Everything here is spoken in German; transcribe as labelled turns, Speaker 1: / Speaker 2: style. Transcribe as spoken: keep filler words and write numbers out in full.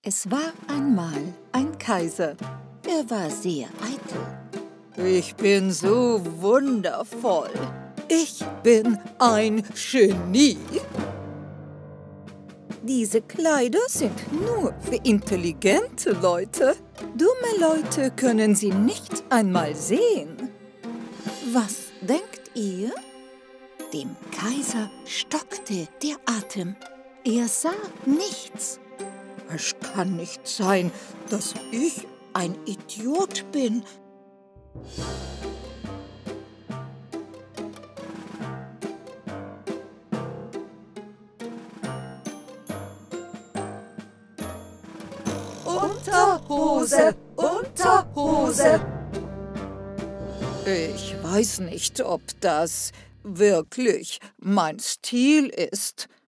Speaker 1: Es war einmal ein Kaiser. Er war sehr eitel.
Speaker 2: Ich bin so wundervoll. Ich bin ein Genie.
Speaker 1: Diese Kleider sind nur für intelligente Leute. Dumme Leute können sie nicht einmal sehen. Was denkt ihr? Dem Kaiser stockte der Atem. Er sah nichts.
Speaker 2: Es kann nicht sein, dass ich ein Idiot bin.
Speaker 1: Unterhose, Unterhose.
Speaker 2: Ich weiß nicht, ob das wirklich mein Stil ist.